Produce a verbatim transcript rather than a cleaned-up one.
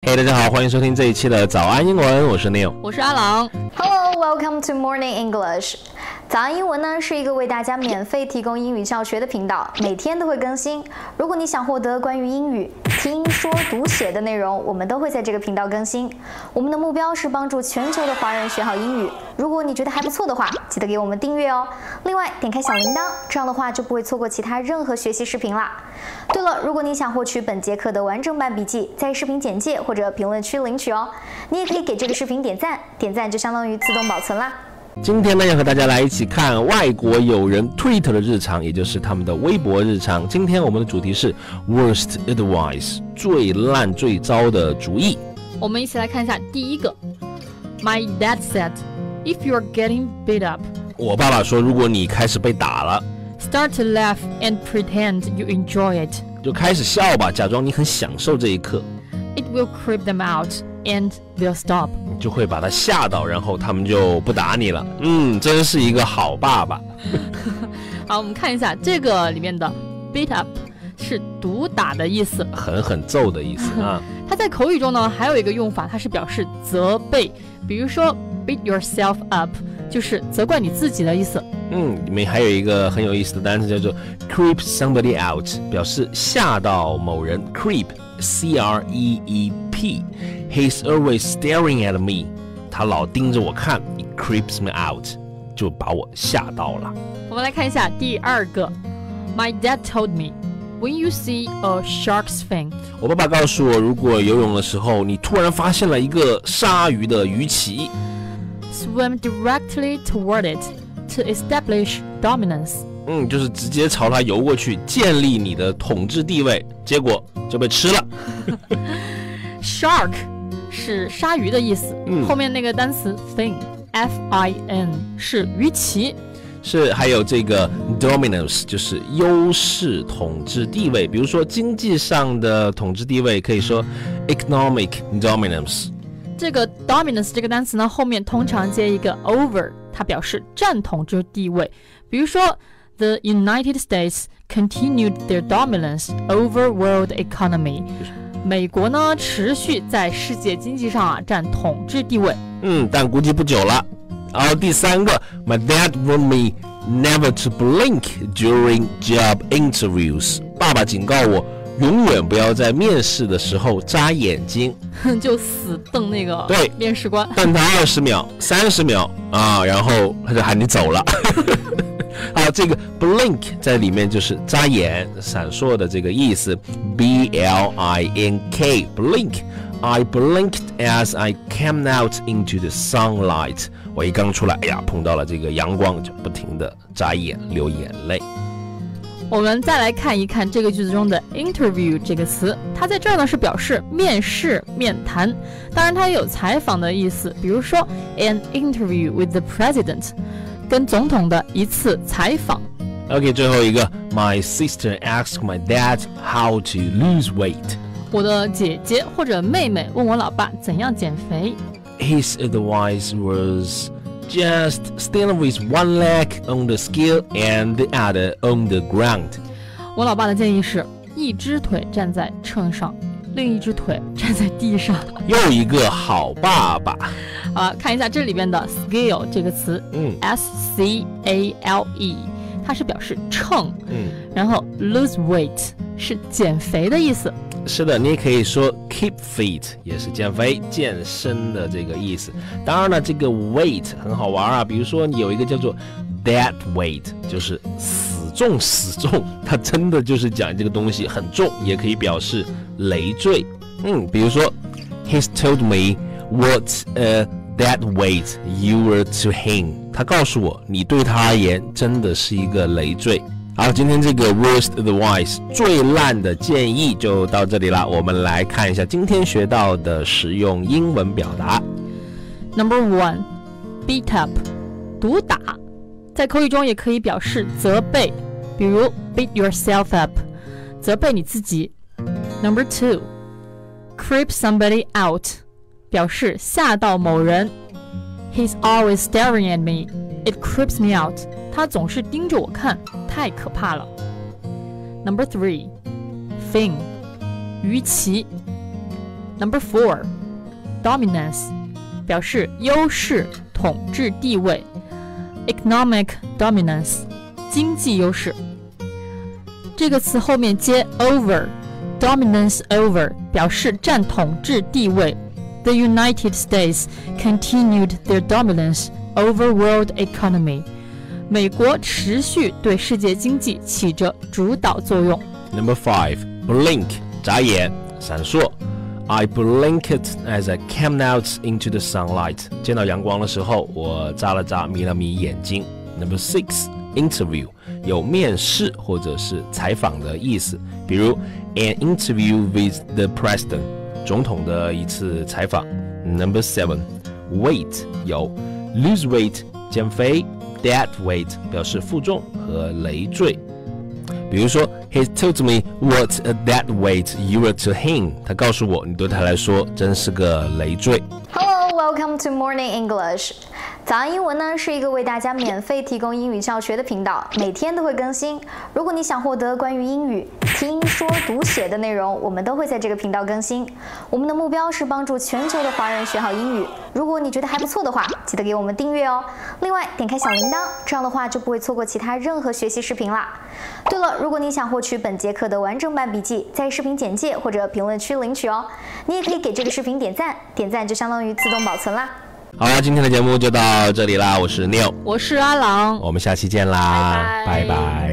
嘿、hey, 大家好，欢迎收听这一期的早安英文，我是 Neil， 我是阿郎。 Hello, welcome to Morning English。 早安英文呢是一个为大家免费提供英语教学的频道，每天都会更新。如果你想获得关于英语听说读写的内容，我们都会在这个频道更新。我们的目标是帮助全球的华人学好英语。如果你觉得还不错的话，记得给我们订阅哦。另外点开小铃铛，这样的话就不会错过其他任何学习视频啦。对了，如果你想获取本节课的完整版笔记，在视频简介或者评论区领取哦。你也可以给这个视频点赞，点赞就相当于自动保存啦。 今天呢，要和大家来一起看外国友人 Twitter 的日常，也就是他们的微博日常。今天我们的主题是 Worst Advice， 最烂最糟的主意。 我们一起来看一下第一个。 My dad said, if you're getting beat up， 我爸爸说，如果你开始被打了， start to laugh and pretend you enjoy it， 就开始笑吧，假装你很享受这一刻。 It will creep them out and they'll stop， 你就会把他吓到，然后他们就不打你了。嗯，真是一个好爸爸。 好，我们看一下这个里面的 beat up 是毒打的意思， 狠狠揍的意思啊。 它在口语中呢还有一个用法，它是表示责备，比如说 beat yourself up 就是责怪你自己的意思。 嗯，里面还有一个很有意思的单词叫做 creep somebody out， 表示吓到某人。 creep C R E E P He's always staring at me， 他老盯着我看， It creeps me out， 就把我吓到了。 我们来看一下第二个。 My dad told me when you see a shark's fin， 我爸爸告诉我，如果游泳的时候你突然发现了一个鲨鱼的鱼鳍， swim directly toward it to establish dominance， 嗯，就是直接朝它游过去，建立你的统治地位，结果就被吃了。 Shark 是鲨鱼的意思、嗯、后面那个单词 fin F I N 是鱼鳍， 是还有这个 dominance 就是优势统治地位，比如说经济上的统治地位可以说 economic dominance。 这个 dominance 这个单词呢后面通常接一个 over， 它表示占统治地位，比如说 The United States continued their dominance over world economy， 美国呢持续在世界经济上啊占统治地位。 嗯，但估计不久了。然后第三个 My dad warned me never to blink during job interviews， 爸爸警告我永远不要在面试的时候眨眼睛， 就死瞪那个对面试官， 瞪他二十秒三十秒啊，然后他就喊你走了。好，这个 blink 在里面就是眨眼闪烁的这个意思， B L I N K blink I blinked as I came out into the sunlight， 我一刚出来，哎呀，碰到了这个阳光，就不停的眨眼流眼泪。 我们再来看一看这个句子中的 interview 这个词，它在这儿呢是表示面试面谈，当然它也有采访的意思，比如说 an interview with the president， 跟总统的一次采访。 OK， 最后一个 My sister asked my dad how to lose weight， 我的姐姐或者妹妹问我老爸怎样减肥。 His advice was just stand with one leg on the scale and the other on the ground。 我老爸的建议是一只腿站在秤上，另一只腿站在地上。 又一个好爸爸。 啊，看一下这里边的 scale 这个词，嗯 ，S C A L E， 它是表示秤，嗯，然后 lose weight 是减肥的意思。 是的，你也可以说 keep fit 也是减肥健身的这个意思。当然了，这个 weight 很好玩啊，比如说你有一个叫做 dead weight， 就是死重死重，它真的就是讲这个东西很重，也可以表示累赘。嗯，比如说 He's told me what a dead weight you were to him， 他告诉我你对他而言真的是一个累赘。好，今天这个 worst advice 最烂的建议就到这里了。我们来看一下今天学到的实用英文表达。 Number one beat up 毒打，在口语中也可以表示责备，比如 beat yourself up 责备你自己。 Number two creep somebody out 表示吓到某人。 He's always staring at me It creeps me out 他总是盯着我看，太可怕了。 Number three fin 鱼鳍。 Number four, dominance 表示优势、统治地位。Economic dominance 经济优势。这个词后面接 over, dominance over 表示占统治地位。The United States continued their dominance over world economy. 美国持续对世界经济起着主导作用。 Number five, blink 眨眼、闪烁。I blinked as I came out into the sunlight. 见到阳光的时候，我眨了眨，眯了眯眼睛。Number six, interview 有面试或者是采访的意思，比如 an interview with the president 总统的一次采访。Number seven, weight 有 lose weight 减肥 dead weight 表示负重和累赘。比如说 He told me what a dead weight you were to him. 他告诉我你对他来说真是个累赘。 Hello, welcome to Morning English. 早安英文呢是一个为大家免费提供英语教学的频道，每天都会更新。如果你想获得关于英语听说读写的内容，我们都会在这个频道更新。我们的目标是帮助全球的华人学好英语。如果你觉得还不错的话，记得给我们订阅哦。另外点开小铃铛，这样的话就不会错过其他任何学习视频啦。对了，如果你想获取本节课的完整版笔记，在视频简介或者评论区领取哦。你也可以给这个视频点赞，点赞就相当于自动保存啦。 好啦，今天的节目就到这里啦，我是 Neil， 我是阿郎， 我们下期见啦， 拜拜。 拜拜。